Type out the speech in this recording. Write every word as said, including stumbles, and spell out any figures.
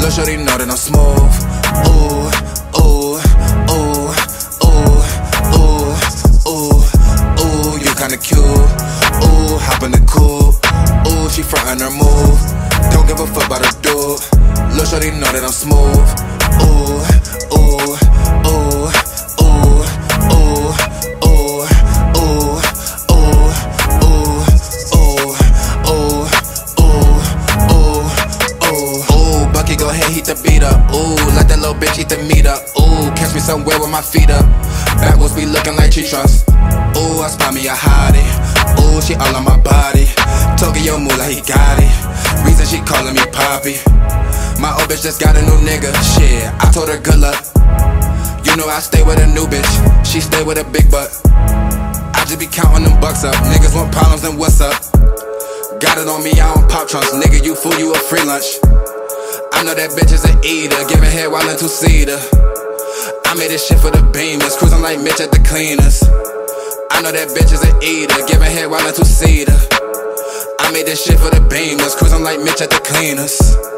Lil' shorty know that I'm smooth. Ooh, ooh, ooh, ooh, ooh, ooh, ooh, you kinda cute. Ooh, hop in the coupe. Ooh, she frontin' her move. Don't give a fuck about a dude. Lil' shorty know that I'm smooth. Ooh, ooh, ooh, ooh, ooh, ooh, ooh, ooh, ooh, ooh, ooh, ooh, ooh. Bucky go ahead, heat the beat up. Ooh, let that little bitch eat the meat up. Ooh, catch me somewhere with my feet up. Backwards be looking like tree trunks. Ooh, I spot me a hottie. Ooh, she all on my body. Tokyo move like he got it. Reason she calling me Poppy. My old bitch just got a new nigga. Shit, I told her good luck. You know I stay with a new bitch. She stay with a big butt. I just be counting them bucks up. Niggas want problems, then what's up? Got it on me, I don't pop trunks. Nigga, you fool, you a free lunch. I know that bitch is an eater. Giving head while in two-seater. I made this shit for the beamers. Cruising like Mitch at the cleaners. I know that bitch is an eater. Giving head while in two-seater. I made this shit for the beamers. Cruising like Mitch at the cleaners.